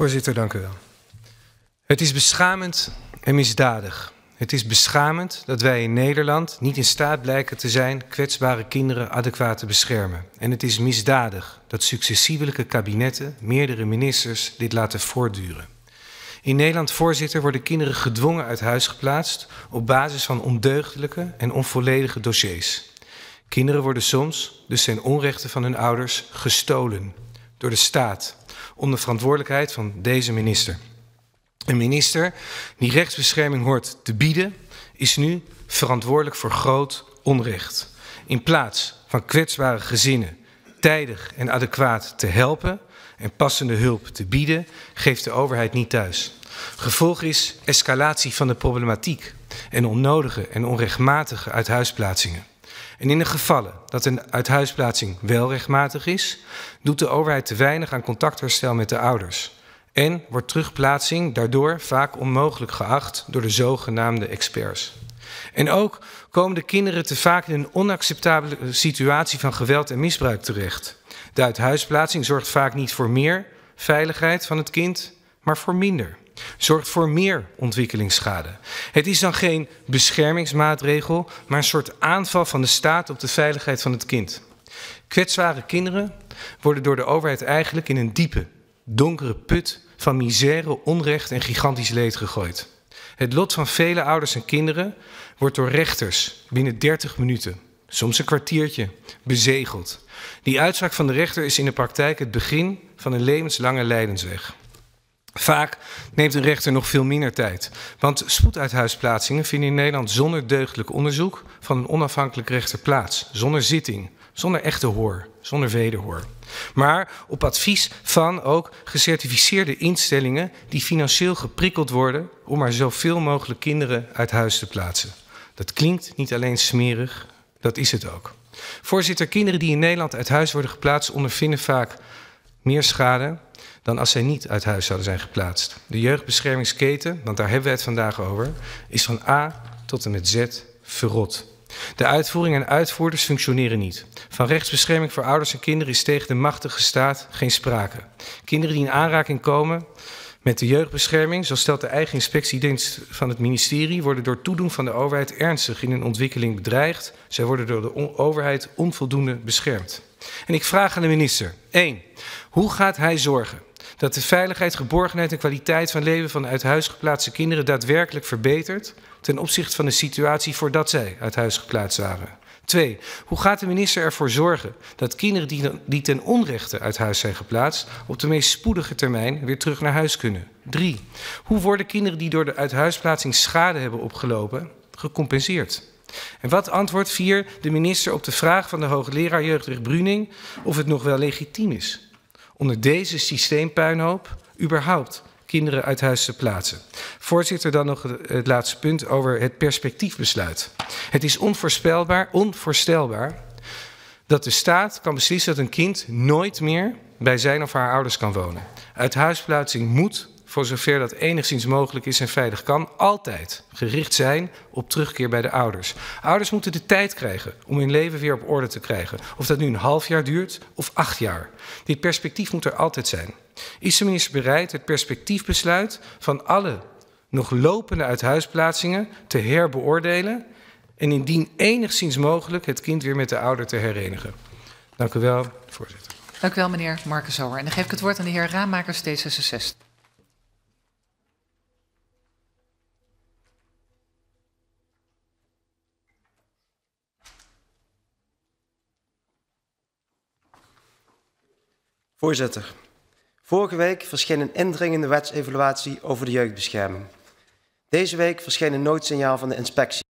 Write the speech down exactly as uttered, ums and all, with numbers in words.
Voorzitter, dank u wel. Het is beschamend en misdadig. Het is beschamend dat wij in Nederland niet in staat blijken te zijn kwetsbare kinderen adequaat te beschermen. En het is misdadig dat successievelijke kabinetten, meerdere ministers, dit laten voortduren. In Nederland, voorzitter, worden kinderen gedwongen uit huis geplaatst op basis van ondeugdelijke en onvolledige dossiers. Kinderen worden soms, dus ten onrechte van hun ouders, gestolen door de staat onder verantwoordelijkheid van deze minister. Een minister die rechtsbescherming hoort te bieden, is nu verantwoordelijk voor groot onrecht. In plaats van kwetsbare gezinnen tijdig en adequaat te helpen en passende hulp te bieden, geeft de overheid niet thuis. Gevolg is escalatie van de problematiek en onnodige en onrechtmatige uithuisplaatsingen. En in de gevallen dat een uithuisplaatsing wel rechtmatig is, doet de overheid te weinig aan contactherstel met de ouders. En wordt terugplaatsing daardoor vaak onmogelijk geacht door de zogenaamde experts. En ook komen de kinderen te vaak in een onacceptabele situatie van geweld en misbruik terecht. De uithuisplaatsing zorgt vaak niet voor meer veiligheid van het kind, maar voor minder. Zorgt voor meer ontwikkelingsschade. Het is dan geen beschermingsmaatregel, maar een soort aanval van de staat op de veiligheid van het kind. Kwetsbare kinderen worden door de overheid eigenlijk in een diepe, donkere put van misère, onrecht en gigantisch leed gegooid. Het lot van vele ouders en kinderen wordt door rechters binnen dertig minuten, soms een kwartiertje, bezegeld. Die uitspraak van de rechter is in de praktijk het begin van een levenslange lijdensweg. Vaak neemt een rechter nog veel minder tijd, want spoeduithuisplaatsingen vinden in Nederland zonder deugdelijk onderzoek van een onafhankelijk rechter plaats, zonder zitting, zonder echte hoor, zonder wederhoor. Maar op advies van ook gecertificeerde instellingen die financieel geprikkeld worden om maar zoveel mogelijk kinderen uit huis te plaatsen. Dat klinkt niet alleen smerig, dat is het ook. Voorzitter, kinderen die in Nederland uit huis worden geplaatst ondervinden vaak meer schade dan als zij niet uit huis zouden zijn geplaatst. De jeugdbeschermingsketen, want daar hebben we het vandaag over, is van A tot en met Z verrot. De uitvoering en uitvoerders functioneren niet. Van rechtsbescherming voor ouders en kinderen is tegen de machtige staat geen sprake. Kinderen die in aanraking komen met de jeugdbescherming, zo stelt de eigen inspectiedienst van het ministerie, worden door toedoen van de overheid ernstig in hun ontwikkeling bedreigd. Zij worden door de overheid onvoldoende beschermd. En ik vraag aan de minister, één, hoe gaat hij zorgen dat de veiligheid, geborgenheid en kwaliteit van leven van uit huis geplaatste kinderen daadwerkelijk verbetert ten opzichte van de situatie voordat zij uit huis geplaatst waren? Twee, hoe gaat de minister ervoor zorgen dat kinderen die, die ten onrechte uit huis zijn geplaatst op de meest spoedige termijn weer terug naar huis kunnen? Drie, hoe worden kinderen die door de uithuisplaatsing schade hebben opgelopen gecompenseerd? En wat antwoordt vier de minister op de vraag van de hoogleraar jeugdrecht Bruning of het nog wel legitiem is onder deze systeempuinhoop überhaupt kinderen uit huis te plaatsen? Voorzitter, dan nog het laatste punt over het perspectiefbesluit. Het is onvoorspelbaar, onvoorstelbaar dat de staat kan beslissen dat een kind nooit meer bij zijn of haar ouders kan wonen. Uithuisplaatsing moet, voor zover dat enigszins mogelijk is en veilig kan, altijd gericht zijn op terugkeer bij de ouders. Ouders moeten de tijd krijgen om hun leven weer op orde te krijgen. Of dat nu een half jaar duurt of acht jaar. Dit perspectief moet er altijd zijn. Is de minister bereid het perspectiefbesluit van alle nog lopende uithuisplaatsingen te herbeoordelen en indien enigszins mogelijk het kind weer met de ouder te herenigen? Dank u wel, voorzitter. Dank u wel, meneer Marcus Sauer. En dan geef ik het woord aan de heer Ramakers, D zesenzestig. Voorzitter, vorige week verscheen een indringende wetsevaluatie over de jeugdbescherming. Deze week verscheen een noodsignaal van de inspectie.